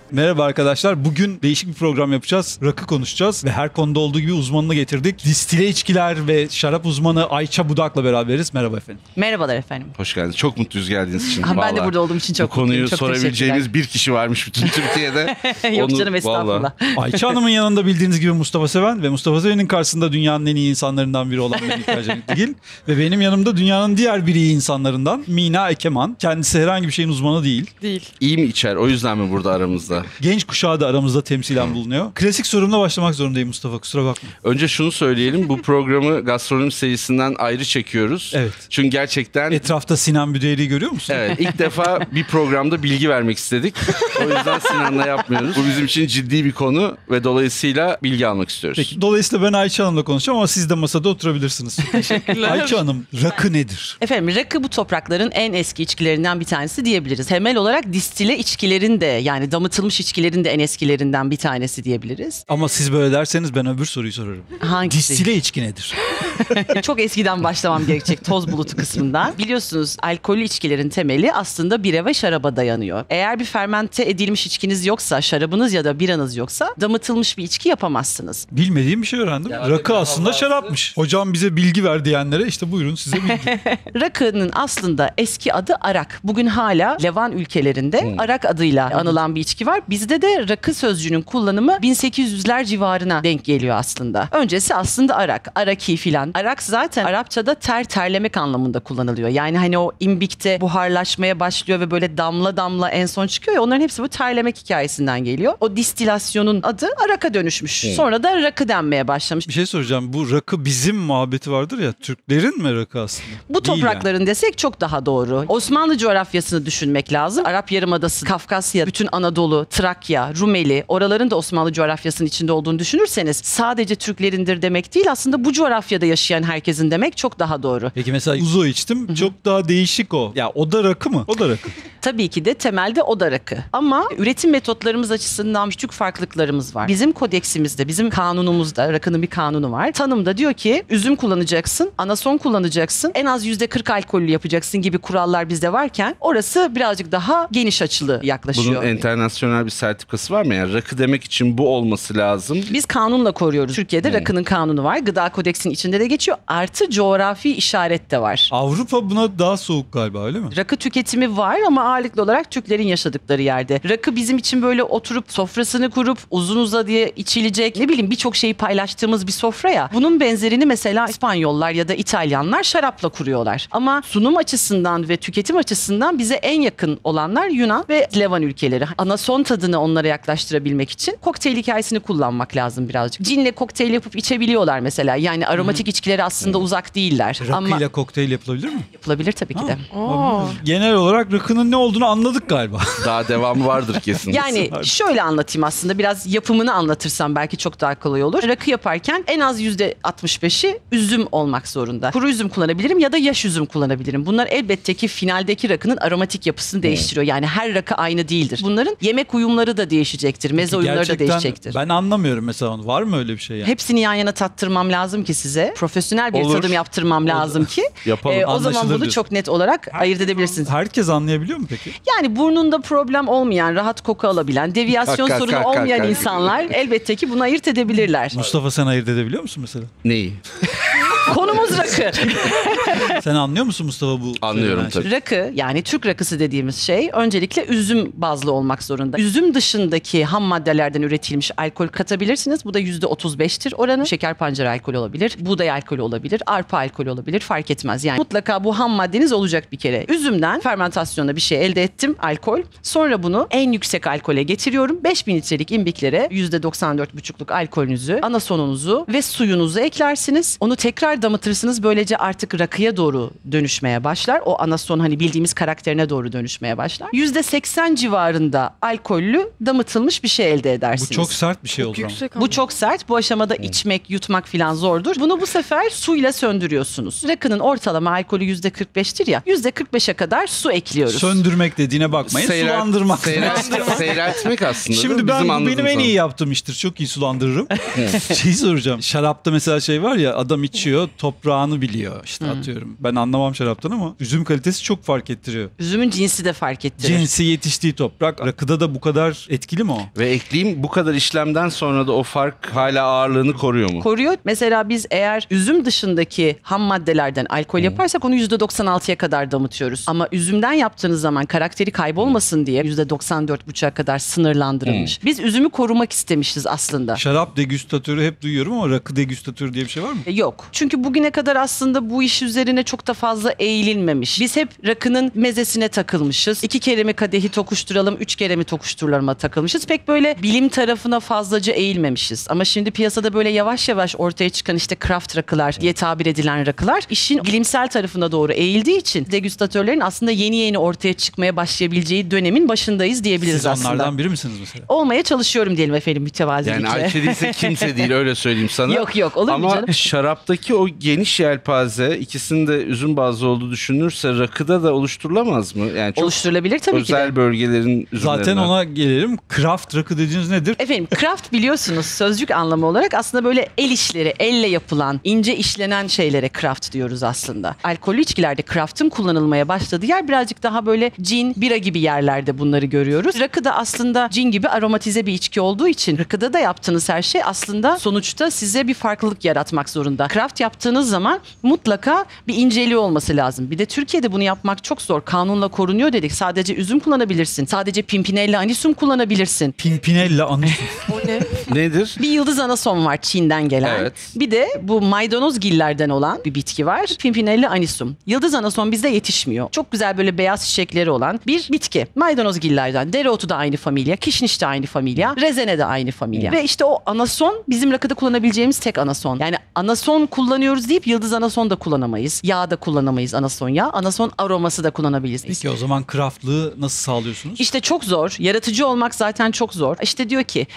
Merhaba arkadaşlar. Bugün değişik bir program yapacağız. Rakı konuşacağız ve her konuda olduğu gibi uzmanını getirdik. Distile içkiler ve şarap uzmanı Ayça Budak'la beraberiz. Merhaba efendim. Merhabalar efendim. Hoş geldiniz. Çok mutluyuz geldiğiniz için. Ben de burada olduğum için çok mutluyum. Bu konuyu sorabileceğimiz bir kişi varmış bütün Türkiye'de. Yok canım, estağfurullah. Ayça Hanım'ın yanında bildiğiniz gibi Mustafa Seven ve Mustafa Seven'in karşısında dünyanın en iyi insanlarından biri olan Melih Ercenikligil ve benim yanımda dünyanın diğer bir iyi insanlarından Mina Ekeman. Kendisi herhangi bir şeyin uzmanı değil. İyi mi içer? O yüzden mi burada aramızda? Genç kuşağı da aramızda temsilen bulunuyor. Klasik sorumla başlamak zorundayım Mustafa, kusura bakma. Önce şunu söyleyelim. Bu programı gastronomi serisinden ayrı çekiyoruz. Evet. Çünkü gerçekten... Etrafta Sinan Büdeyli'yi görüyor musun? Evet. İlk defa bir programda bilgi vermek istedik. O yüzden Sinan'la yapmıyoruz. Bu bizim için ciddi bir konu ve dolayısıyla bilgi almak istiyoruz. Peki, dolayısıyla ben Ayça Hanım'la konuşacağım ama siz de masada oturabilirsiniz. Teşekkürler. Ayça Hanım, rakı nedir? Efendim, rakı bu toprakların en eski içkilerinden bir tanesi diyebiliriz. Temel olarak distile içkilerin de, yani damıtılmış içkilerin de en eskilerinden bir tanesi diyebiliriz. Ama siz böyle derseniz ben öbür soruyu sorarım. Hangisi? Distile içki nedir? Çok eskiden başlamam gerekecek, toz bulutu kısmından. Biliyorsunuz, alkollü içkilerin temeli aslında bira ve şaraba dayanıyor. Eğer bir fermente edilmiş içkiniz yoksa, şarabınız ya da biranız yoksa damıtılmış bir içki yapamazsınız. Bilmediğim bir şey öğrendim. Rakı aslında şarapmış. Hocam bize bilgi ver diyenlere işte buyurun size bilgi. Rakının aslında eski adı arak. Bugün hala Levan ülkelerinde arak adıyla anılan bir içki var. Bizde de rakı sözcüğünün kullanımı 1800'ler civarına denk geliyor aslında. Öncesi aslında arak, araki filan. Arak zaten Arapçada terlemek anlamında kullanılıyor. Yani hani o imbikte buharlaşmaya başlıyor ve böyle damla damla en son çıkıyor ya, onların hepsi bu terlemek hikayesinden geliyor. O distilasyonun adı araka dönüşmüş. Sonra da rakı denmeye başlamış. Bir şey soracağım. Bu rakı bizim muhabbeti vardır ya. Türklerin mi rakı aslında? Bu toprakların yani desek çok daha doğru. Osmanlı coğrafyasını düşünmek lazım. Arap Yarımadası, Kafkasya, bütün Anadolu, Trakya, Rumeli, oraların da Osmanlı coğrafyasının içinde olduğunu düşünürseniz sadece Türklerindir demek değil, aslında bu coğrafyada yaşayan herkesin demek çok daha doğru. Peki mesela uzo içtim. Çok daha değişik o. Ya o da rakı mı? O da rakı. Tabii ki de temelde o da rakı. Ama üretim metotlarımız açısından küçük farklılıklarımız var. Bizim kodeksimizde, bizim kanunumuzda, rakının bir kanunu var. Tanımda diyor ki üzüm kullanacaksın, anason kullanacaksın, en az %40 alkollü yapacaksın gibi kurallar bizde varken orası birazcık daha geniş açılı yaklaşıyor. Bunun internasyonel bir sertifikası var mı? Yani rakı demek için bu olması lazım. Biz kanunla koruyoruz. Türkiye'de rakının kanunu var. Gıda kodeksinin içinde de geçiyor. Artı coğrafi işaret de var. Avrupa buna daha soğuk galiba, öyle mi? Rakı tüketimi var ama ağırlıklı olarak Türklerin yaşadıkları yerde. Rakı bizim için böyle oturup sofrasını kurup uzun uzadıya içilecek, ne bileyim birçok şeyi paylaştığımız bir sofra ya. Bunun benzerini mesela İspanyollar ya da İtalyanlar şarapla kuruyorlar. Ama sunum açısından ve tüketim açısından bize en yakın olanlar Yunan ve Levan ülkeleri. Anason tadını onlara yaklaştırabilmek için kokteyl hikayesini kullanmak lazım birazcık. Cinle kokteyl yapıp içebiliyorlar mesela. Yani aromatik içkileri aslında uzak değiller. Rakıyla ama kokteyl yapılabilir mi? yapılabilir tabii ki de. Genel olarak rakının ne olduğunu anladık galiba. Daha devamı vardır kesin. Yani şöyle anlatayım aslında, biraz yapımını anlatırsam belki çok daha kolay olur. Rakı yaparken en az %65'i üzüm olmak zorunda. Kuru üzüm kullanabilirim ya da yaş üzüm kullanabilirim. Bunlar elbette ki finaldeki rakının aromatik yapısını değiştiriyor. Yani her rakı aynı değildir. Bunların yemek uyumları da değişecektir. Meze uyumları da değişecektir. Ben anlamıyorum mesela onu. Var mı öyle bir şey yani? Hepsini yan yana tattırmam lazım ki size. Profesyonel bir Olur. tadım yaptırmam lazım ki. Yapalım. O zaman bunu Anlaşılır çok net olarak ayırt edebilirsiniz. Herkes anlayabiliyor mu peki? Yani burnunda problem olmayan, rahat koku alabilen, deviyasyon sorunu olmayan insanlar elbette ki bunu ayırt edebilirler. Mustafa, sen ayırt edebiliyor musun mesela? Neyi? Konumuz rakı. Sen anlıyor musun Mustafa bu? Anlıyorum söylenen tabii. Rakı, yani Türk rakısı dediğimiz şey öncelikle üzüm bazlı olmak zorunda. Üzüm dışındaki ham maddelerden üretilmiş alkol katabilirsiniz. Bu da %35'tir oranı. Şeker pancarı alkolü olabilir, buğday alkolü olabilir, arpa alkolü olabilir, fark etmez. Yani mutlaka bu ham maddeniz olacak bir kere. Üzümden fermentasyonla bir şey elde ettim, alkol. Sonra bunu en yüksek alkole getiriyorum. 5000 litrelik imbiklere %94,5'luk alkolünüzü, anasonunuzu ve suyunuzu eklersiniz. Onu tekrar damıtırsınız. Böylece artık rakıya doğru dönüşmeye başlar. O anason hani bildiğimiz karakterine doğru dönüşmeye başlar. %80 civarında alkollü damıtılmış bir şey elde edersiniz. Bu çok sert bir şey olur ama. Bu çok sert. Bu aşamada içmek, yutmak filan zordur. Bunu bu sefer suyla söndürüyorsunuz. Rakının ortalama alkolü %45'tir ya. %45'e kadar su ekliyoruz. Söndürmek dediğine bakmayın. Sulandırmak. Seyreltmek aslında. Şimdi benim en iyi yaptığım iştir. Çok iyi sulandırırım. Şeyi soracağım. Şarapta mesela şey var ya, adam içiyor, biliyor, toprağını biliyor. İşte atıyorum. Ben anlamam şaraptan ama üzüm kalitesi çok fark ettiriyor. Üzümün cinsi de fark ettirir. Cinsi, yetiştiği toprak. Rakıda da bu kadar etkili mi o? Ve ekleyeyim, bu kadar işlemden sonra da o fark hala ağırlığını koruyor mu? Koruyor. Mesela biz eğer üzüm dışındaki ham maddelerden alkol yaparsak onu %96'ya kadar damıtıyoruz. Ama üzümden yaptığınız zaman karakteri kaybolmasın diye %94,5'a kadar sınırlandırılmış. Biz üzümü korumak istemişiz aslında. Şarap degüstatörü hep duyuyorum ama rakı degüstatörü diye bir şey var mı? Yok. Çünkü bugüne kadar aslında bu iş üzerine çok da fazla eğilinmemiş. Biz hep rakının mezesine takılmışız. 2 kere mi kadehi tokuşturalım, 3 kere mi tokuşturalım takılmışız. Pek böyle bilim tarafına fazlaca eğilmemişiz. Ama şimdi piyasada böyle yavaş yavaş ortaya çıkan işte craft rakılar diye tabir edilen rakılar işin bilimsel tarafına doğru eğildiği için degüstatörlerin aslında yeni yeni ortaya çıkmaya başlayabileceği dönemin başındayız diyebiliriz Siz aslında. onlardan biri misiniz mesela? Olmaya çalışıyorum diyelim efendim mütevazilikle. Yani Ayşe değilse kimse değil, öyle söyleyeyim sana. Yok, olur mu Ama canım? şaraptaki o geniş yelpaze, ikisinin de üzüm bazlı olduğu düşünülürse rakıda da oluşturulamaz mı? Yani çok Oluşturulabilir tabii ki de. özel bölgelerin üzümlerinden. Zaten ona gelelim. Craft rakı dediğiniz nedir? Efendim craft biliyorsunuz sözcük anlamı olarak aslında böyle el işleri, elle yapılan, ince işlenen şeylere craft diyoruz aslında. Alkollü içkilerde craft'ın kullanılmaya başladığı yer birazcık daha böyle cin, bira gibi yerlerde bunları görüyoruz. Rakı da aslında cin gibi aromatize bir içki olduğu için rakıda da yaptığınız her şey aslında sonuçta size bir farklılık yaratmak zorunda. Craft yaptığınız zaman mutlaka bir inceliği olması lazım. Bir de Türkiye'de bunu yapmak çok zor. Kanunla korunuyor dedik. Sadece üzüm kullanabilirsin. Sadece Pimpinella anisum kullanabilirsin. Pimpinella anı. O ne? Nedir? Bir yıldız anason var Çin'den gelen. Evet. Bir de bu maydanozgillerden olan bir bitki var. Pimpinella anisum. Yıldız anason bizde yetişmiyor. Çok güzel böyle beyaz çiçekleri olan bir bitki. Maydanozgillerden. Dereotu da aynı familya. Kişniş de aynı familya. Rezene de aynı familya. Ve işte o anason bizim rakıda kullanabileceğimiz tek anason. Yani anason kullanıyoruz deyip yıldız anason da kullanamayız. Yağ da kullanamayız anason yağı. Anason aroması da kullanabiliriz. Peki o zaman craftlığı nasıl sağlıyorsunuz? İşte çok zor. Yaratıcı olmak zaten çok zor. İşte diyor ki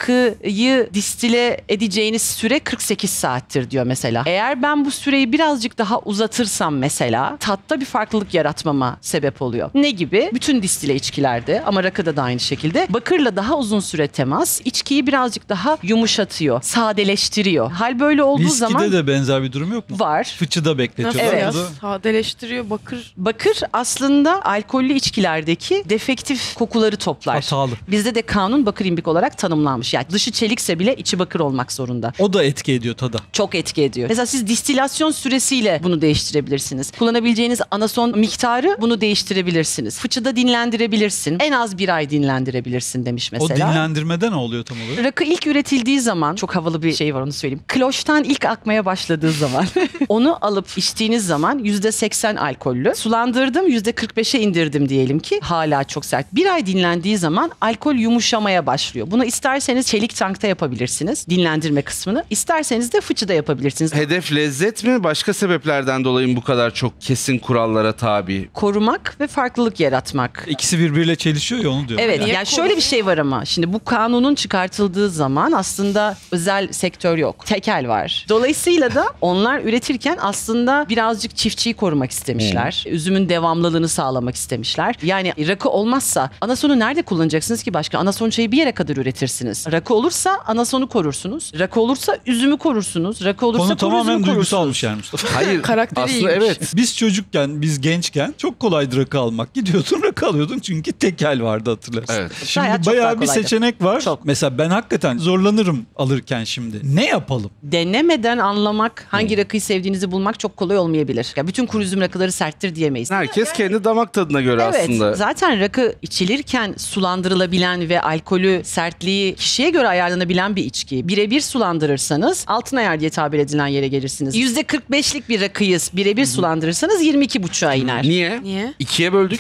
rakıyı distile edeceğiniz süre 48 saattir diyor mesela. Eğer ben bu süreyi birazcık daha uzatırsam mesela tatta bir farklılık yaratmama sebep oluyor. Ne gibi? Bütün distile içkilerde ama rakıda da aynı şekilde bakırla daha uzun süre temas içkiyi birazcık daha yumuşatıyor, sadeleştiriyor. Hal böyle olduğu Viskide zaman de benzer bir durum yok mu? var. Fıçıda bekletiyorlar. Evet. Nasıl Bu ya? da- Sadeleştiriyor bakır. Bakır aslında alkollü içkilerdeki defektif kokuları toplar. Hatalı. Bizde de kanun bakır imbik olarak tanımlanmış. Yani dışı çelikse bile içi bakır olmak zorunda. O da etki ediyor tada. Çok etki ediyor. Mesela siz distilasyon süresiyle bunu değiştirebilirsiniz. Kullanabileceğiniz anason miktarı bunu değiştirebilirsiniz. Fıçıda dinlendirebilirsin. En az 1 ay dinlendirebilirsin demiş O mesela. dinlendirmede ne oluyor tam olarak? Rakı ilk üretildiği zaman çok havalı bir şey var onu söyleyeyim. Kloştan ilk akmaya başladığı zaman onu alıp içtiğiniz zaman %80 alkollü. Sulandırdım %45'e indirdim diyelim ki hala çok sert. 1 ay dinlendiği zaman alkol yumuşamaya başlıyor. Bunu isterseniz çelik tankta yapabilirsiniz dinlendirme kısmını. İsterseniz de fıçıda yapabilirsiniz. Hedef lezzet mi? Başka sebeplerden dolayı mı bu kadar çok kesin kurallara tabi? Korumak ve farklılık yaratmak. İkisi birbiriyle çelişiyor ya onu diyorum. Evet Niye yani şöyle bir şey var ama şimdi bu kanunun çıkartıldığı zaman aslında özel sektör yok. Tekel var. Dolayısıyla da onlar üretirken aslında birazcık çiftçiyi korumak istemişler. Üzümün devamlılığını sağlamak istemişler. Yani rakı olmazsa anasonu nerede kullanacaksınız ki başka? Anason çayı bir yere kadar üretirsiniz. Rakı olursa anasonu korursunuz. Rakı olursa üzümü korursunuz. Rakı olursa Konu kuru tamamen üzümü duygusalmış yani Mustafa. Hayır. Karakteri aslında iyiymiş. evet. Biz çocukken, biz gençken çok kolaydı rakı almak. Gidiyordun rakı alıyordun çünkü tekel vardı hatırlarsın. Evet. Şimdi Hayat çok bayağı daha bir kolaydı. seçenek var. Çok. Mesela ben hakikaten zorlanırım alırken şimdi. Ne yapalım? Denemeden anlamak, hangi rakıyı sevdiğinizi bulmak çok kolay olmayabilir. Ya bütün kuru üzüm rakıları serttir diyemeyiz. Herkes kendi damak tadına göre Evet, aslında. zaten rakı içilirken sulandırılabilen ve alkolü, sertliği kişiye göre ayarlanabilen bir içki. Birebir sulandırırsanız altın ayar diye tabir edilen yere gelirsiniz. %45'lik bir rakıyı birebir sulandırırsanız 22,5'a iner. Niye? Niye? İkiye böldük.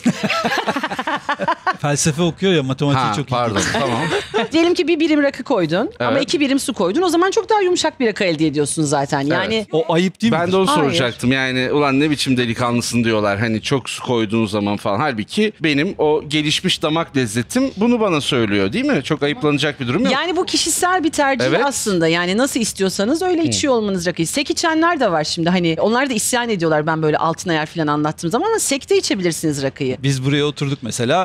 Felsefe okuyor ya matematiği Ha, çok iyi. pardon. Tamam. Diyelim ki bir birim rakı koydun ama Evet. 2 birim su koydun. O zaman çok daha yumuşak bir rakı elde ediyorsun zaten. Yani Evet. O ayıp değil mi? Ben de onu Hayır. soracaktım. Yani ulan ne biçim delikanlısın diyorlar. Hani çok su koyduğun zaman falan. Halbuki benim o gelişmiş damak lezzetim bunu bana söylüyor değil mi? Çok ayıplanacak bir durum yok. Yani bu kişisel bir tercih Evet. aslında. Yani nasıl istiyorsanız öyle içiyor olmanız rakıyı. Sek içenler de var şimdi. Hani onlar da isyan ediyorlar ben böyle altın ayar falan anlattığım zaman ama sekte içebilirsiniz rakıyı. Biz buraya oturduk mesela hepimiz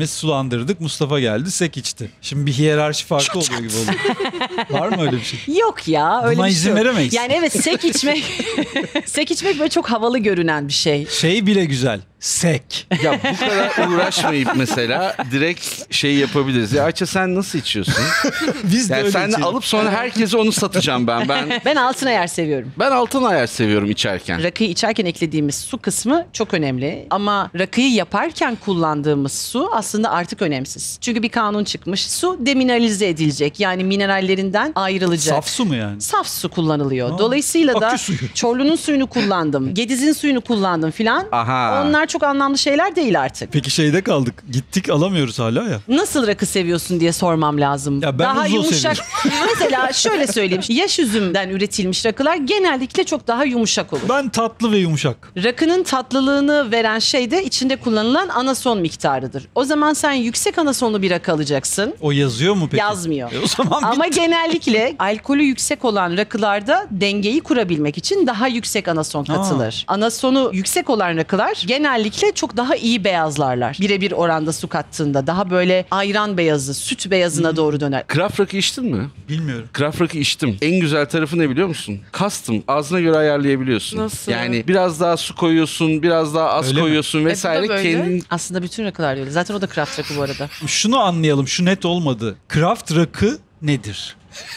Herkes sulandırdık. Mustafa geldi, sek içti. Şimdi bir hiyerarşi farkı oluyor gibi oldu. Var mı öyle bir şey? Yok ya öyle Buna bir izin şey yok. veremeyiz. Yani evet sek içmek sek içmek böyle çok havalı görünen bir şey. Şey bile güzel. Sek. Ya bu kadar uğraşmayıp mesela direkt şey yapabiliriz. Ya Ayça sen nasıl içiyorsun? Biz de Yani öyle sen de içelim. alıp sonra herkese onu satacağım ben. Ben altın ayar seviyorum. Ben altın ayar seviyorum içerken. Rakıyı içerken eklediğimiz su kısmı çok önemli. Ama rakıyı yaparken kullandığımız su aslında artık önemsiz. Çünkü bir kanun çıkmış. Su demineralize edilecek. Yani minerallerinden ayrılacak. Saf su mu yani? Saf su kullanılıyor. Dolayısıyla da akü suyu. Çorlu'nun suyunu kullandım. Gediz'in suyunu kullandım filan. Aha. Onlar çok anlamlı şeyler değil artık. Peki şeyde kaldık. Gittik alamıyoruz hala ya. Nasıl rakı seviyorsun diye sormam lazım. Ya ben daha uzun yumuşak. Mesela şöyle söyleyeyim. Yaş üzümden üretilmiş rakılar genellikle çok daha yumuşak olur. Ben tatlı ve yumuşak. Rakının tatlılığını veren şey de içinde kullanılan anason miktarıdır. O zaman sen yüksek anasonlu bir rakı alacaksın. O yazıyor mu peki? Yazmıyor. O zaman Ama genellikle alkolü yüksek olan rakılarda dengeyi kurabilmek için daha yüksek anason katılır. Anasonu yüksek olan rakılar genellikle çok daha iyi beyazlarlar. Birebir oranda su kattığında daha böyle ayran beyazı, süt beyazına doğru döner. Craft rakı içtin mi? bilmiyorum. Craft rakı içtim. En güzel tarafı ne biliyor musun? Custom. Ağzına göre ayarlayabiliyorsun. Nasıl? Yani biraz daha su koyuyorsun, biraz daha az Öyle mi? koyuyorsun vesaire. bu da böyle. Kendin Aslında bütün rakılar öyle. Zaten o da craft rakı bu arada. Şunu anlayalım. Şu net olmadı. Craft rakı nedir?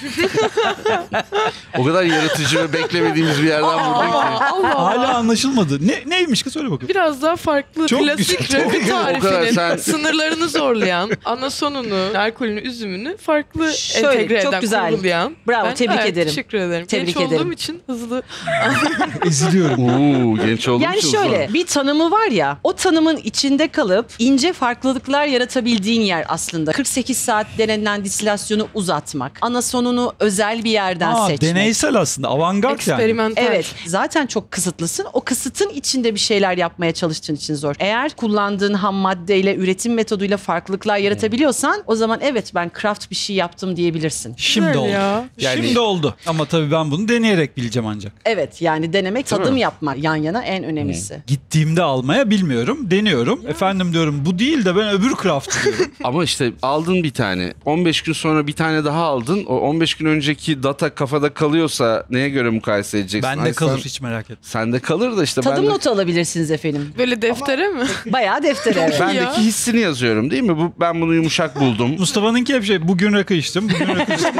o kadar yaratıcı ve beklemediğimiz bir yerden vurdun ki. Allah. Hala anlaşılmadı. Neymiş ki söyle bakalım. Biraz daha farklı Çok klasik güzel. rakı O kadar tarifinin sen- sınırlarını zorlayan, anasonunu, alkolünü, üzümünü farklı Şöyle, entegre çok eden, güzel. kurgulayan. Bravo, Ben tebrik gayet ederim. Teşekkür ederim. Tebrik Genç ederim. olduğum için hızlı. Eziliyorum. Oo, genç olduğum Yani için şöyle uzun. bir tanımı var ya, o tanımın içinde kalıp ince farklılıklar yaratabildiğin yer aslında. 48 saat denenen distilasyonu uzatmak. Anasonunu özel bir yerden seçmek. Deneysel aslında. Avantgard yani. Eksperimental. Evet, zaten çok kısıtlısın. O kısıtın içinde bir şeyler yapmaya çalıştığın için zor. Eğer kullandığın ham maddeyle, üretim metoduyla farklılıklar yaratabiliyorsan o zaman evet ben craft bir şey yaptım diyebilirsin. Şimdi Güzel oldu. ya. Yani- Şimdi oldu. Ama tabii ben bunu deneyerek bileceğim ancak. Evet, yani denemek, Değil tadım mi? yapmak yan yana en önemlisi. Gittiğimde almaya bilmiyorum. Deniyorum. Efendim diyorum bu değil de ben öbür craft diyorum. Ama işte aldın bir tane. 15 gün sonra bir tane daha aldın. O 15 gün önceki data kafada kalıyorsa neye göre mukayese edeceksin? Bende Ay kalır sen- hiç merak etme. Sende kalır da işte Tadım ben de... notu alabilirsiniz efendim. Böyle deftere mi? Bayağı deftere. evet. Bendeki Ya. hissini yazıyorum değil mi? Ben bunu yumuşak buldum. Mustafa'nınki hep şey bugün rakı içtim. Bugün rakı içtim.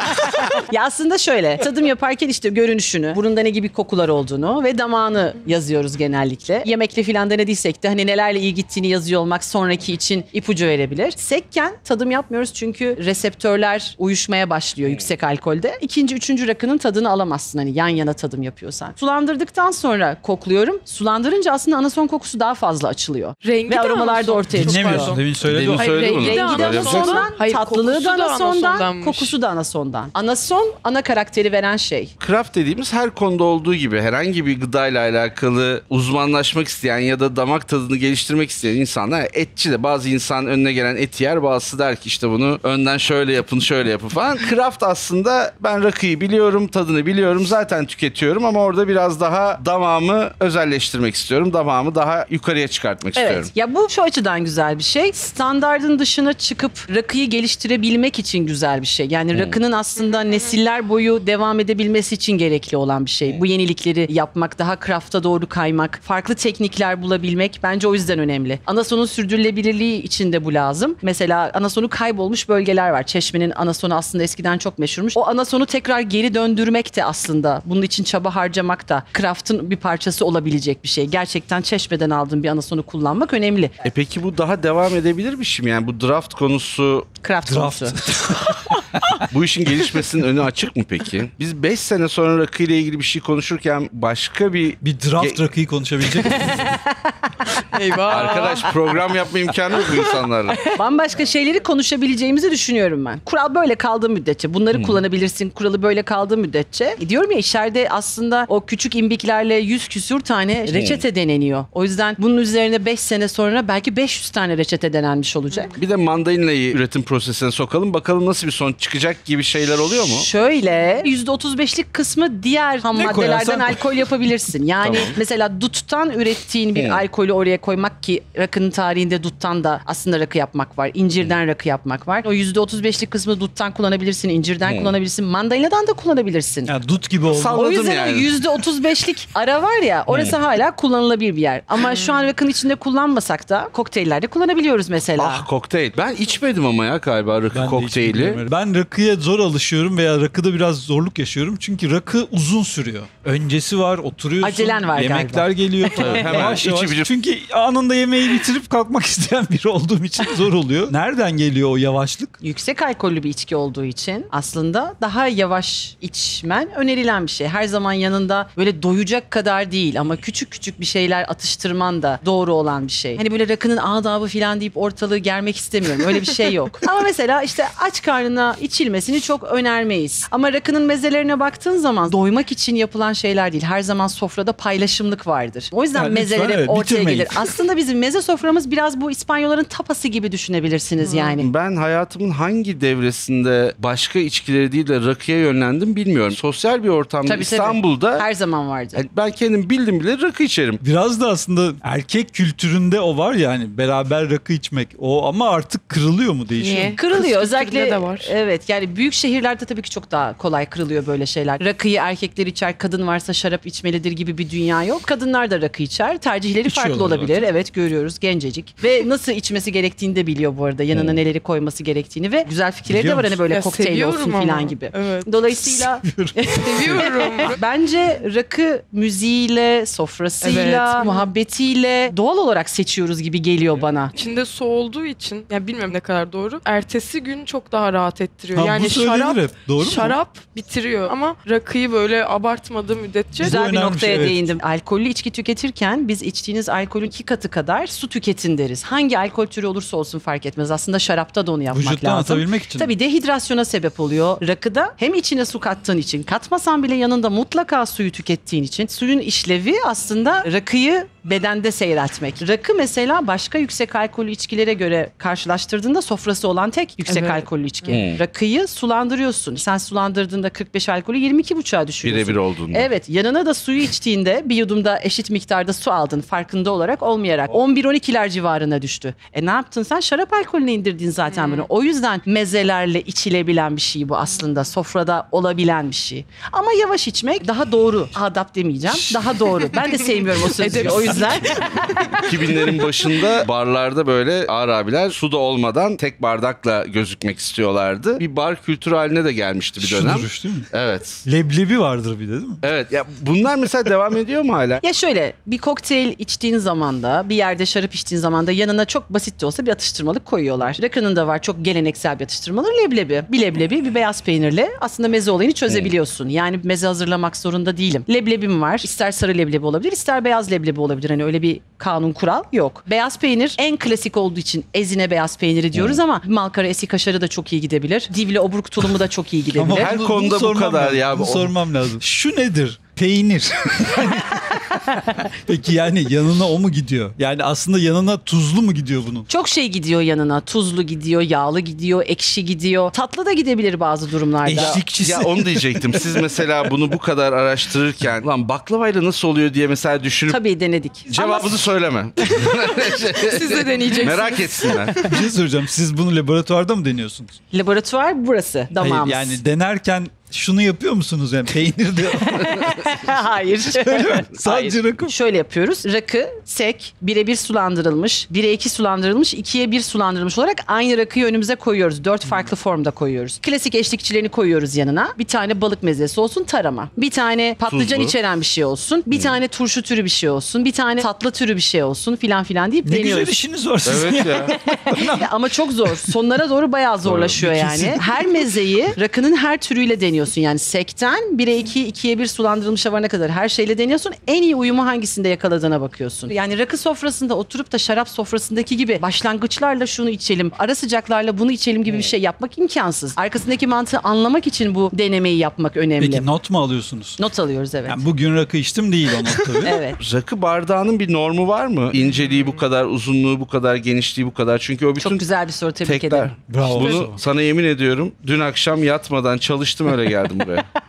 Ya aslında şöyle tadım yaparken işte görünüşünü, burunda ne gibi kokular olduğunu ve damağını yazıyoruz genellikle. Yemekle filan denediysek de hani nelerle iyi gittiğini yazıyor olmak sonraki için ipucu verebilir. Sekken tadım yapmıyoruz çünkü reseptörler uyuşmaya başlıyor yüksek alkolde. İkinci, üçüncü rakının tadını alamazsın hani yan yana tadım yapıyorsan. Sulandırdıktan sonra kokluyorum. Sulandırınca aslında anason kokusu daha fazla açılıyor. Rengi Ve de aromalar da anason. ortaya Çok çıkıyor. Dinlemiyorsun. Demin söyledi Demin o. Hayır, söyledi rengi bunu. de Rengi de Böyle anasondan. anasondan, Hayır, tatlılığı kokusu da da anasondan, anasondanmış. kokusu da anasondan. Anason ana karakteri veren şey. Craft dediğimiz her konuda olduğu gibi herhangi bir gıdayla alakalı uzmanlaşmak isteyen ya da damak tadını geliştirmek isteyen insanlar etçi de bazı insan önüne gelen eti yer bazısı der ki işte bunu önden şöyle yapın şöyle yapın falan. Craft aslında ben rakıyı biliyorum tadını biliyorum zaten tüketiyorum ama orada biraz daha damağımı özelleştirmek istiyorum. Damağımı daha yukarıya çıkartmak istiyorum. Evet. Ya bu şu açıdan güzel bir şey. Standardın dışına çıkıp rakıyı geliştirebilmek için güzel bir şey. Yani rakının aslında nesiller boyu devam edebilmesi için gerekli olan bir şey. Bu yenilikleri yapmak, daha craft'a doğru kaymak, farklı teknikler bulabilmek bence o yüzden önemli. Anasonun sürdürülebilirliği için de bu lazım. Mesela anasonu kaybolmuş bölgeler var. Çeşme'nin anasonu aslında eskiden çok meşhurmuş. O anasonu tekrar geri döndürmek de aslında bunun için çaba harcamak da craft'ın bir parçası olabilecek bir şey. Gerçekten Çeşme'den aldığım bir anasonu kullanmak önemli. Peki bu daha devam edebilir bir şey mi? Yani bu draft konusu Craft Draft. konusu. bu işin gelişmesinin önü açık mı peki? Biz 5 sene sonra rakı ile ilgili bir şey konuşurken başka bir Bir draft rakıyı konuşabilecek misin? Eyvah. arkadaş program yapma imkanı yok bu insanlarla. Bambaşka şeyleri konuşabileceğimizi düşünüyorum ben. Kural böyle kaldığı müddetçe. Bunları kullanabilirsin. Kuralı böyle kaldığı müddetçe. Diyorum ya içeride aslında o küçük imbiklerle 100 küsür tane reçete deneniyor. O yüzden bunun üzerine 5 sene sonra belki 500 tane reçete denenmiş olacak. Bir de mandalinayı üretim prosesine sokalım. Bakalım nasıl bir sonuç çıkacak gibi şeyler oluyor mu? Şöyle %35'lik kısmı diğer ham Ne maddelerden koyarsan koy. alkol yapabilirsin. Yani Tamam. mesela duttan ürettiğin bir alkolü oraya koymak ki rakının tarihinde duttan da aslında rakı yapmak var. İncirden rakı yapmak var. O %35'lik kısmı duttan kullanabilirsin, incirden kullanabilirsin, mandalinadan da kullanabilirsin. Yani dut gibi oldu. Salladım O yüzden yani. o %35'lik ara var ya, orası hala kullanılabilir bir yer. Ama şu an rakının içinde kullanmasak da kokteyllerde kullanabiliyoruz mesela. Ah, kokteyl. Ben içmedim ama ya galiba rakı Ben de hiç kokteyli. bilmiyorum. Ben rakıya zor alışıyorum veya rakıda biraz zorluk yaşıyorum. Çünkü rakı uzun sürüyor. Öncesi var, oturuyorsun. Acelen var yemekler galiba. geliyor. Hemen Yavaş yavaş. içi bicip. Çünkü anında yemeği bitirip kalkmak isteyen biri olduğum için zor oluyor. Nereden geliyor o yavaşlık? Yüksek alkollü bir içki olduğu için aslında daha yavaş içmen önerilen bir şey. Her zaman yanında böyle doyacak kadar değil ama küçük küçük bir şeyler atıştırman da doğru olan bir şey. Hani böyle rakının adabı falan deyip ortalığı germek istemiyorum. Öyle bir şey yok. Ama mesela işte aç karnına içilmesini çok önermeyiz. Ama rakının mezelerine baktığın zaman doymak için yapılan şeyler değil. Her zaman sofrada paylaşımlık vardır. O yüzden Yani lütfen, mezeler hep evet, ortaya bitirmeyin. gelir. Aslında bizim meze soframız biraz bu İspanyolların tapası gibi düşünebilirsiniz yani. Ben hayatımın hangi devresinde başka içkileri değil de rakıya yönlendim bilmiyorum. Sosyal bir ortamda Tabii, tabii. İstanbul'da Her zaman vardı. yani ben kendim bildim bile rakı içerim. Biraz da aslında erkek kültüründe o var ya hani beraber rakı içmek. O ama artık kırılıyor mu, değişiyor Niye? mu? Kırılıyor Kız özellikle. kültüründe de var. Evet, yani büyük şehirlerde tabii ki çok daha kolay kırılıyor böyle şeyler. Rakıyı erkekler içer, kadın varsa şarap içmelidir gibi bir dünya yok. Kadınlar da rakı içer. Tercihleri farklı İçiyorlar olabilir. Evet, görüyoruz, gencecik. Ve nasıl içmesi gerektiğini de biliyor bu arada. Yanına neleri koyması gerektiğini ve güzel fikirleri Biliyor de var hani musun? böyle Ya kokteyl seviyorum olsun ama. falan gibi. Evet. Dolayısıyla Seviyorum. bence rakı müziğiyle, sofrasıyla, Evet. muhabbetiyle doğal olarak seçiyoruz gibi geliyor bana. İçinde su olduğu için, ya bilmiyorum ne kadar doğru. Ertesi gün çok daha rahat ettiriyor. Ha, yani bu söylenir hep. Doğru mu? şarap bitiriyor ama rakıyı böyle abartmadığı müddetçe Güzel. Güzel bir önemli bir noktaya şey, evet. değindim. Alkollü içki tüketirken biz içtiğiniz alkolün 2 katı kadar su tüketin deriz. Hangi alkol türü olursa olsun fark etmez. Aslında şarapta da onu yapmak Vücuttan lazım. atabilmek için. Tabii dehidrasyona sebep oluyor. Rakıda hem içine su kattığın için, katmasan bile yanında mutlaka suyu tükettiğin için suyun işlevi aslında rakıyı bedende seyretmek. Rakı mesela başka yüksek alkollü içkilere göre karşılaştırdığında sofrası olan tek yüksek Evet. alkollü içki. Rakıyı sulandırıyorsun. Sen sulandırdığında 45 alkolü 22,5'a düşürüyorsun. Birebir olduğunda. Evet, yanına da suyu içtiğinde bir yudumda eşit miktarda su aldın farkında olarak olmayarak 11-12'ler civarına düştü. Ne yaptın sen? Şarap alkolüne indirdin zaten bunu. O yüzden mezelerle içilebilen bir şey bu aslında. Sofrada olabilen bir şey. Ama yavaş içmek daha doğru. Adap demeyeceğim. Daha doğru. Ben de sevmiyorum o sözü. O yüzden 2000'lerin başında barlarda böyle ağır abiler suda olmadan tek bardakla gözükmek istiyorlardı. Bir bar kültürü haline de gelmişti bir Şu dönem. duruş değil mi? Evet. Leblebi vardır bir de değil mi? Evet. Ya bunlar mesela devam ediyor mu hala? ya şöyle bir kokteyl içtiğin zaman da bir yerde şarap içtiğin zaman da yanına çok basit de olsa bir atıştırmalık koyuyorlar. Rakının da var çok geleneksel bir atıştırmalık leblebi. Bir leblebi bir beyaz peynirle aslında meze olayını çözebiliyorsun. Yani meze hazırlamak zorunda değilim. Leblebim var. İster sarı leblebi olabilir ister beyaz leblebi olabilir. Hani öyle bir kanun kural yok. Beyaz peynir en klasik olduğu için ezine beyaz peyniri diyoruz ama Malkara eski kaşarı da çok iyi gidebilir. Divli obruk tulumu da çok iyi gidebilir. Ama Her bunu konuda bu sormam kadar lazım. ya. Bunu sormam lazım. Şu nedir? Peynir. Peki yani yanına o mu gidiyor? Yani aslında yanına tuzlu mu gidiyor bunun? Çok şey gidiyor yanına. Tuzlu gidiyor, yağlı gidiyor, ekşi gidiyor. Tatlı da gidebilir bazı durumlarda. Eşlikçisi. Ya onu diyecektim. Siz mesela bunu bu kadar araştırırken lan baklavayla nasıl oluyor diye mesela düşünüp Tabii denedik. cevabını söyleme. siz de deneyeceksiniz. Merak etsinler. Bir şey soracağım. Siz bunu laboratuvarda mı deniyorsunuz? Laboratuvar burası. Damağımız. Hayır, yani denerken şunu yapıyor musunuz yani peynir de Hayır. sadece rakı? Şöyle yapıyoruz. Rakı, sek, 1'e 1 sulandırılmış, 1'e 2 sulandırılmış, 2'ye 1 sulandırılmış olarak aynı rakıyı önümüze koyuyoruz. 4 farklı formda koyuyoruz. Klasik eşlikçilerini koyuyoruz yanına. Bir tane balık mezesi olsun tarama. Bir tane patlıcan Tuzlu. içeren bir şey olsun. Bir tane turşu türü bir şey olsun. Bir tane tatlı türü bir şey olsun filan filan deyip Ne deniyoruz. güzel işiniz var sizin Evet ya. ya. Ya ama çok zor. Sonlara doğru bayağı zorlaşıyor Kesin. yani. Her mezeyi rakının her türüyle deniyorsun. Yani sekten 1'e 2, 2'ye 1 sulandırılmış varana kadar her şeyle deniyorsun. En iyi uyumu hangisinde yakaladığına bakıyorsun. Yani rakı sofrasında oturup da şarap sofrasındaki gibi başlangıçlarla şunu içelim, ara sıcaklarla bunu içelim gibi bir şey yapmak imkansız. Arkasındaki mantığı anlamak için bu denemeyi yapmak önemli. Peki not mu alıyorsunuz? Not alıyoruz evet. Yani bugün rakı içtim değil o not tabii. Evet. Rakı bardağının bir normu var mı? İnceliği bu kadar, uzunluğu bu kadar, genişliği bu kadar. Çünkü o bütün Çok güzel bir soru, tebrik tekler. ederim. Bravo. Bunu sana yemin ediyorum dün akşam yatmadan çalıştım öyle geldim buraya.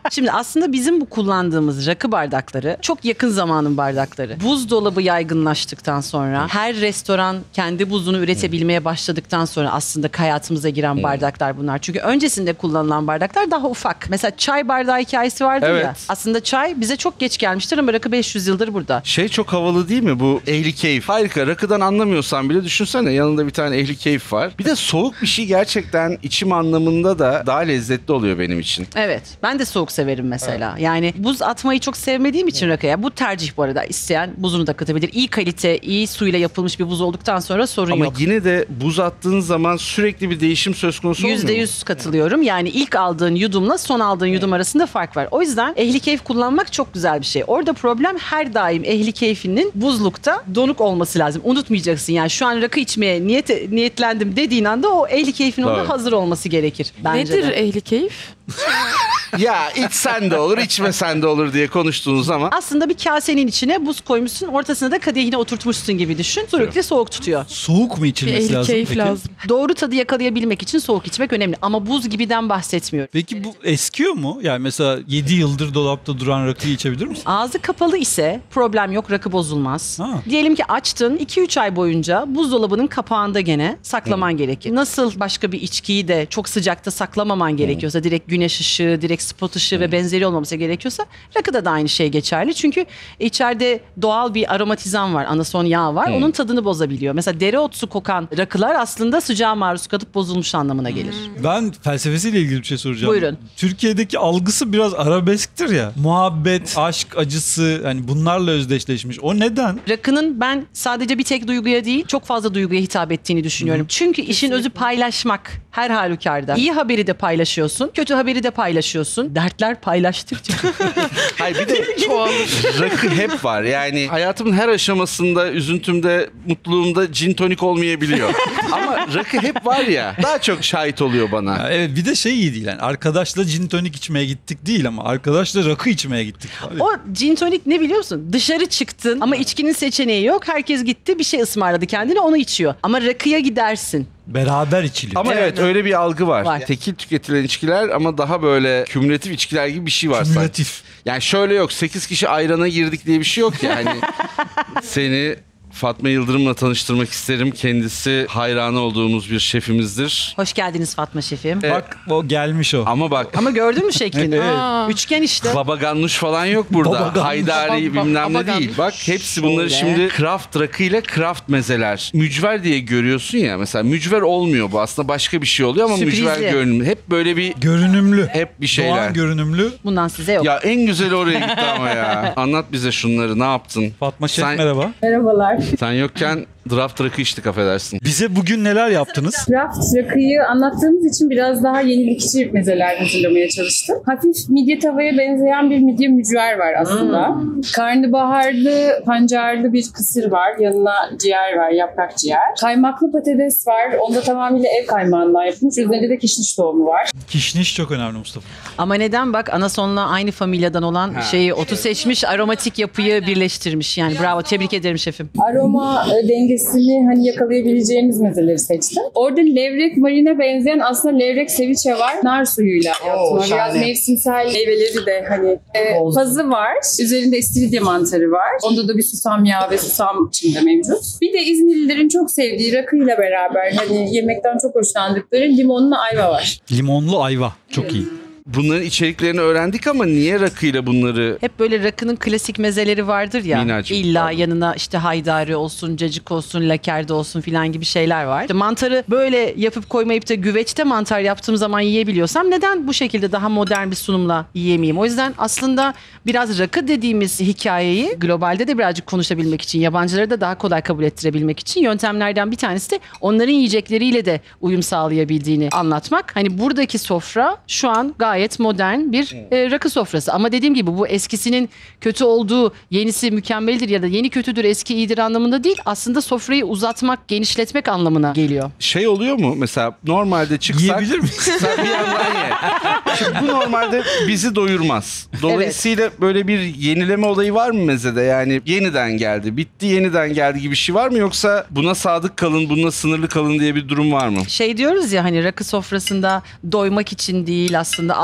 Şimdi aslında bizim bu kullandığımız rakı bardakları çok yakın zamanın bardakları. Buzdolabı yaygınlaştıktan sonra, her restoran kendi buzunu üretebilmeye başladıktan sonra aslında hayatımıza giren bardaklar bunlar. Çünkü öncesinde kullanılan bardaklar daha ufak. Mesela çay bardağı hikayesi vardır Evet. ya. Aslında çay bize çok geç gelmiştir ama rakı 500 yıldır burada. Şey çok havalı değil mi bu ehli keyif? Harika. Rakıdan anlamıyorsan bile düşünsene yanında bir tane ehli keyif var. Bir de soğuk bir şey gerçekten içim anlamında da daha lezzetli oluyor benim için. Evet. Ben de soğuk severim mesela. Yani buz atmayı çok sevmediğim için rakıya. Bu tercih bu arada. İsteyen buzunu da katabilir. İyi kalite, iyi suyla yapılmış bir buz olduktan sonra sorun Ama yok. yine de buz attığın zaman sürekli bir değişim söz konusu olmuyor mu? %100 katılıyorum. Yani ilk aldığın yudumla son aldığın yudum arasında fark var. O yüzden ehli keyif kullanmak çok güzel bir şey. Orada problem her daim ehli keyfinin buzlukta donuk olması lazım. Unutmayacaksın yani şu an rakı içmeye niyetlendim dediğin anda o ehli keyfin Doğru. onda hazır olması gerekir. Bence Nedir de. ehli keyif? Ya içsen de olur içmesen de olur diye konuştuğunuz zaman Aslında bir kasenin içine buz koymuşsun, ortasına da kadehine oturtmuşsun gibi düşün. Sürekli soğuk tutuyor. Soğuk mu Bir içilmesi ehli lazım keyif peki? lazım. Doğru tadı yakalayabilmek için soğuk içmek önemli. Ama buz gibiden bahsetmiyorum. Peki bu eskiyor mu? Yani mesela 7 yıldır dolapta duran rakıyı içebilir misin? Ağzı kapalı ise problem yok, rakı bozulmaz. Ha. Diyelim ki açtın, 2-3 ay boyunca buzdolabının kapağında gene saklaman gerekir. Nasıl başka bir içkiyi de çok sıcakta saklamaman gerekiyorsa, direkt güneş ışığı, direkt spot ışığı ve benzeri olmaması gerekiyorsa, rakıda da aynı şey geçerli. Çünkü içeride doğal bir aromatizan var, anason yağı var. Onun tadını bozabiliyor. Mesela dereotu kokan rakılar aslında sıcağa maruz kalıp bozulmuş anlamına gelir. Ben felsefesiyle ilgili bir şey soracağım. Buyurun. Türkiye'deki algısı biraz arabesktir ya. Muhabbet, aşk, acısı hani bunlarla özdeşleşmiş. O neden? Rakının ben sadece bir tek duyguya değil çok fazla duyguya hitap ettiğini düşünüyorum. Çünkü işin özü paylaşmak her halükarda. İyi haberi de paylaşıyorsun, kötü haberi de paylaşıyorsun. Dertler paylaştıkça. hayır bir de rakı hep var. Yani hayatımın her aşamasında üzüntümde, mutluluğumda gin tonik olmayabiliyor. Ama rakı hep var ya. Daha çok şahit oluyor bana. Ya evet bir de şey iyi değil yani. Arkadaşla gin tonik içmeye gittik değil ama arkadaşla rakı içmeye gittik. Abi. O gin tonik ne biliyor musun? Dışarı çıktın ama içkinin seçeneği yok. Herkes gitti bir şey ısmarladı kendine onu içiyor. Ama rakıya gidersin. Beraber içiliyor. Ama evet öyle bir algı var. Var. Tekil tüketilen içkiler ama daha böyle kümülatif içkiler gibi bir şey var sanki. Kümülatif. Yani şöyle yok 8 kişi ayrana girdik diye bir şey yok yani. Seni Fatma Yıldırım'la tanıştırmak isterim. Kendisi hayranı olduğumuz bir şefimizdir. Hoş geldiniz Fatma Şefim. Bak o gelmiş o. Ama bak Ama gördün mü şeklini? Evet. Aa. Üçgen işte. Baba Ganoush falan yok burada. Baba Ganoush. Haydari bilmem ne Baba değil. Ganoush. Bak hepsi bunları Şöyle. şimdi craft rakıyla craft mezeler. Mücver diye görüyorsun ya mesela mücver olmuyor bu aslında başka bir şey oluyor ama Sürprizli. mücver görünümlü. Hep böyle bir Görünümlü. hep bir şeyler. Doğan görünümlü. Bundan size yok. Ya en güzeli oraya gitti ama ya. Anlat bize şunları ne yaptın? Fatma Şef Sen- merhaba. Merhabalar. Sen yokken draft rakı içtik affedersin. Bize bugün neler yaptınız? Craft rakıyı anlattığımız için biraz daha yenilikçi mezeler hazırlamaya çalıştım. Hafif midye tavaya benzeyen bir midye mücver var aslında. Karnabaharlı, pancarlı bir kısır var. Yanına ciğer var, yaprak ciğer. Kaymaklı patates var. Onda tamamıyla ev kaymağından yapılmış. Üzerinde de kişniş tohumu var. Kişniş çok önemli Mustafa. Ama neden bak anasonla aynı familyadan olan şeyi otu seçmiş aromatik yapıyı birleştirmiş. Yani bravo tebrik ederim şefim. Aroma dengesini hani yakalayabileceğimiz mezeleri seçtim. Orada levrek marine benzeyen aslında levrek seviçe var. Nar suyuyla yaptım. Biraz şahane. mevsimsel meyveleri de hani pazı var. Üzerinde istiridye mantarı var. Onda da bir susam yağı ve susam içinde mevcut. Bir de İzmirlilerin çok sevdiği rakıyla beraber hani yemekten çok hoşlandıkları limonlu ayva var. Limonlu ayva. Çok iyi. Bunların içeriklerini öğrendik ama niye rakıyla bunları Hep böyle rakının klasik mezeleri vardır ya. Minacım, İlla pardon. yanına işte haydari olsun, cacık olsun, lakerde olsun filan gibi şeyler var. İşte mantarı böyle yapıp koymayıp da güveçte mantar yaptığım zaman yiyebiliyorsam neden bu şekilde daha modern bir sunumla yiyemeyeyim? O yüzden aslında biraz rakı dediğimiz hikayeyi globalde de birazcık konuşabilmek için, yabancıları da daha kolay kabul ettirebilmek için yöntemlerden bir tanesi de onların yiyecekleriyle de uyum sağlayabildiğini anlatmak. Hani buradaki sofra şu an gayet modern bir rakı sofrası. Ama dediğim gibi bu eskisinin kötü olduğu, yenisi mükemmeldir ya da yeni kötüdür, eski iyidir anlamında değil. Aslında sofrayı uzatmak, genişletmek anlamına geliyor. şey oluyor mu? Mesela normalde çıksak Yiyebilir miyiz? sen bir yandan ye. Şimdi bu normalde bizi doyurmaz. Dolayısıyla böyle bir yenileme olayı var mı mezede? Yani yeniden geldi, bitti yeniden geldi gibi bir şey var mı? Yoksa buna sadık kalın, buna sınırlı kalın diye bir durum var mı? Şey diyoruz ya hani rakı sofrasında doymak için değil aslında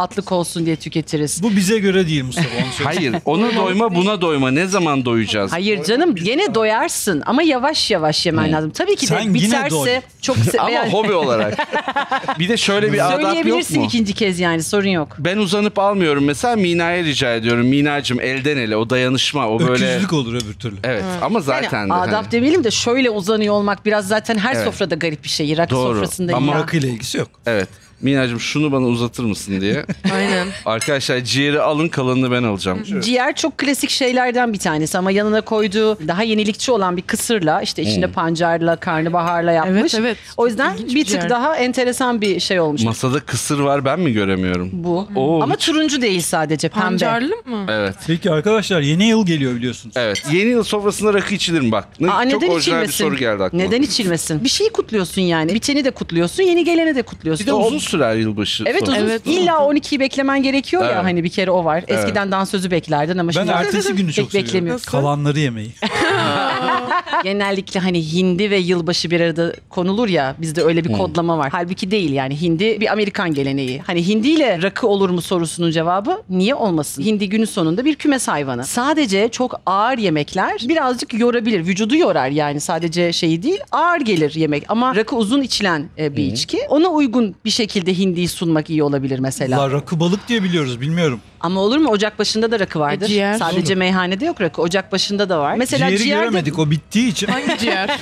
rahatlık olsun diye tüketiriz. Bu bize göre değil Mustafa. Onu söyle. Hayır, ona doyma, buna doyma. Ne zaman doyacağız? Hayır canım, gene doyarsın ama yavaş yavaş yemen lazım. Tabii ki de Sen yine doy. biterse çok Ama hobi olarak. Bir de şöyle bir adap yok söyleyebilirsin mu? ikinci kez, yani sorun yok. Ben uzanıp almıyorum mesela, Mina'ya rica ediyorum. Mina'cığım elden ele, o dayanışma, o böyle... Öküzlük olur öbür türlü. Evet ama zaten Yani de adap hani- demeyelim de şöyle uzanıyor olmak biraz zaten her Evet. sofrada garip bir şey. Rakı Doğru. sofrasında Ama illa. Rakıyla ilgisi yok. Evet. Mina'cığım şunu bana uzatır mısın diye. Aynen. Arkadaşlar ciğeri alın, kalanını ben alacağım. Ciğer çok klasik şeylerden bir tanesi ama yanına koyduğu daha yenilikçi olan bir kısırla, işte içinde pancarla, karnabaharla yapmış. Evet, evet. O yüzden İlginç bir bir tık ciğer. daha enteresan bir şey olmuş Masada kısır var, ben mi göremiyorum? bu. Oo, Ama hiç- turuncu değil, sadece pembe. Pancarlı mı? Evet. Peki arkadaşlar, yeni yıl geliyor biliyorsunuz. Evet. Yeni yıl sofrasında rakı içilir mi bak? Aa, Çok neden orijinal bir içilmesin? soru geldi aklıma. Neden içilmesin? Bir şeyi kutluyorsun yani. Biteni de kutluyorsun, yeni geleni de kutluyorsun. Bir de O- uzun sürer yılbaşı. Evet, uzun. Evet. İlla 12'yi beklemen gerekiyor Evet. ya, hani bir kere o var. Eskiden dansözü beklerdin ama Ben şimdi ertesi günü çok pek seviyorum. beklemiyorsun. Kalanları yemeyi. Genellikle hani hindi ve yılbaşı bir arada konulur ya, bizde öyle bir kodlama var. Halbuki değil yani, hindi bir Amerikan geleneği. Hani hindiyle rakı olur mu sorusunun cevabı niye olmasın? Hindi günün sonunda bir kümes hayvanı. Sadece çok ağır yemekler birazcık yorabilir. Vücudu yorar yani, sadece şeyi değil, ağır gelir yemek. Ama rakı uzun içilen bir içki. Ona uygun bir şekilde hindiyi sunmak iyi olabilir mesela. La rakı balık diye biliyoruz, bilmiyorum. Ama olur mu? Ocak başında da rakı vardır. Ciğer. Sadece meyhanede yok rakı. Ocak başında da var. Mesela Ciğeri ciğer de- göremedik, o bittiği için. Hangi ciğer?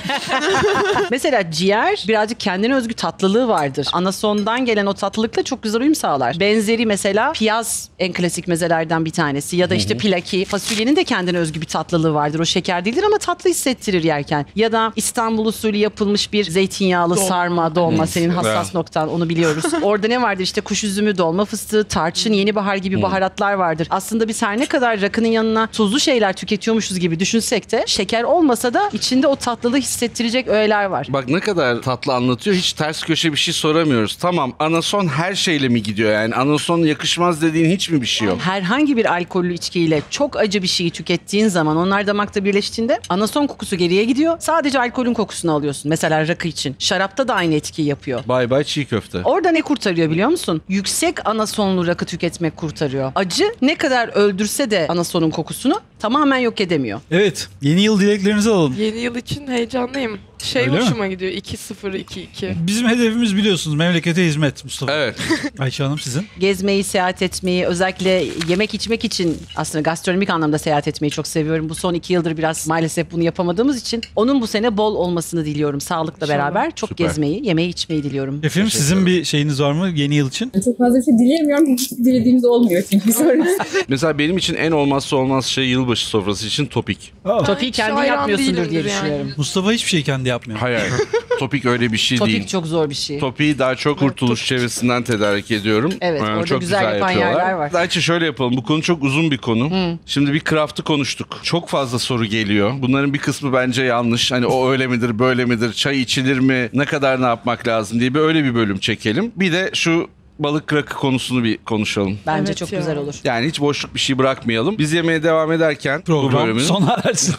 Mesela ciğer birazcık kendine özgü tatlılığı vardır. Anasondan gelen o tatlılıkla çok güzel uyum sağlar. Benzeri mesela piyaz en klasik mezelerden bir tanesi. Ya da işte pilaki. Fasulyenin de kendine özgü bir tatlılığı vardır. O şeker değildir ama tatlı hissettirir yerken. Ya da İstanbul usulü yapılmış bir zeytinyağlı sarma, dolma. Senin hassas noktan, onu biliyoruz. Orada ne vardır? İşte kuş üzümü, dolma fıstığı, tarçın, yeni bahar gibi baharatlar vardır. Aslında biz her ne kadar rakının yanına tuzlu şeyler tüketiyormuşuz gibi düşünsek de şeker olmasa da içinde o tatlılığı hissettirecek öğeler var. Bak ne kadar tatlı anlatıyor. Hiç ters köşe bir şey soramıyoruz. Tamam, anason her şeyle mi gidiyor yani? Anason yakışmaz dediğin hiç mi bir şey yok? Herhangi bir alkollü içkiyle çok acı bir şeyi tükettiğin zaman, onlar damakta birleştiğinde anason kokusu geriye gidiyor. Sadece alkolün kokusunu alıyorsun. Mesela rakı için. Şarapta da aynı etkiyi yapıyor. Bay bay çiğ köfte. Orada ne kurtarıyor biliyor musun? Yüksek anasonlu rakı tüketmek kurtarıyor. Acı ne kadar öldürse de anasonun kokusunu tamamen yok edemiyor. Evet, yeni yıl dileklerinizi alalım. Yeni yıl için heyecanlıyım. Şey Öyle mi? hoşuma gidiyor. 2-0-2-2. Bizim hedefimiz biliyorsunuz memlekete hizmet Mustafa. Evet. Ayşe Hanım sizin? Gezmeyi, seyahat etmeyi, özellikle yemek içmek için aslında gastronomik anlamda seyahat etmeyi çok seviyorum. Bu son 2 yıldır biraz maalesef bunu yapamadığımız için onun bu sene bol olmasını diliyorum. Sağlıkla İnşallah. beraber çok Süper. gezmeyi, yemeği içmeyi diliyorum. Efendim sizin bir şeyiniz var mı yeni yıl için? Çok fazla bir şey dileyemiyorum. Hiç dilediğimiz olmuyor çünkü sonra. Mesela benim için en olmazsa olmaz şey yılbaşı sofrası için topik. Topiği hiç kendi hayran yapmıyorsundur diye değilimdir yani. düşünüyorum. Mustafa hiçbir şey kendi yapmıyor. Hayır. Topik öyle bir şey Topik değil. çok zor bir şey. Topiği daha çok Kurtuluş çevresinden tedarik ediyorum. Evet, orada çok güzel yapan yerler var. Ayça şöyle yapalım. Bu konu çok uzun bir konu. Şimdi bir craft'ı konuştuk. Çok fazla soru geliyor. Bunların bir kısmı bence yanlış. Hani o öyle midir, böyle midir? Çay içilir mi? Ne kadar ne yapmak lazım diye öyle bir bölüm çekelim. Bir de şu balık rakı konusunu bir konuşalım. Bence Evet çok ya. güzel olur. Yani hiç boşluk bir şey bırakmayalım. Biz yemeğe devam ederken bu Program bölümün... sona ersin.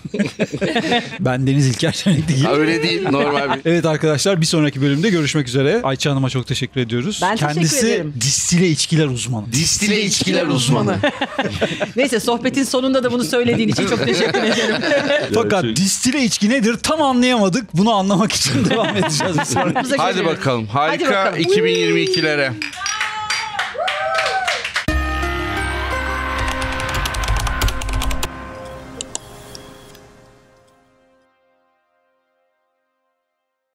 Ben Deniz İlker Şenlikli. Ha, öyle değil, normal bir... Evet arkadaşlar, bir sonraki bölümde görüşmek üzere. Ayça Hanım'a çok teşekkür ediyoruz. Ben teşekkür Kendisi ederim. distile içkiler uzmanı. Distile içkiler uzmanı. Neyse, sohbetin sonunda da bunu söylediğin için çok teşekkür ederim. Fakat distile içki nedir tam anlayamadık. Bunu anlamak için devam edeceğiz bir sonraki. Hadi bakalım. Harika Hadi bakalım. 2022'lere.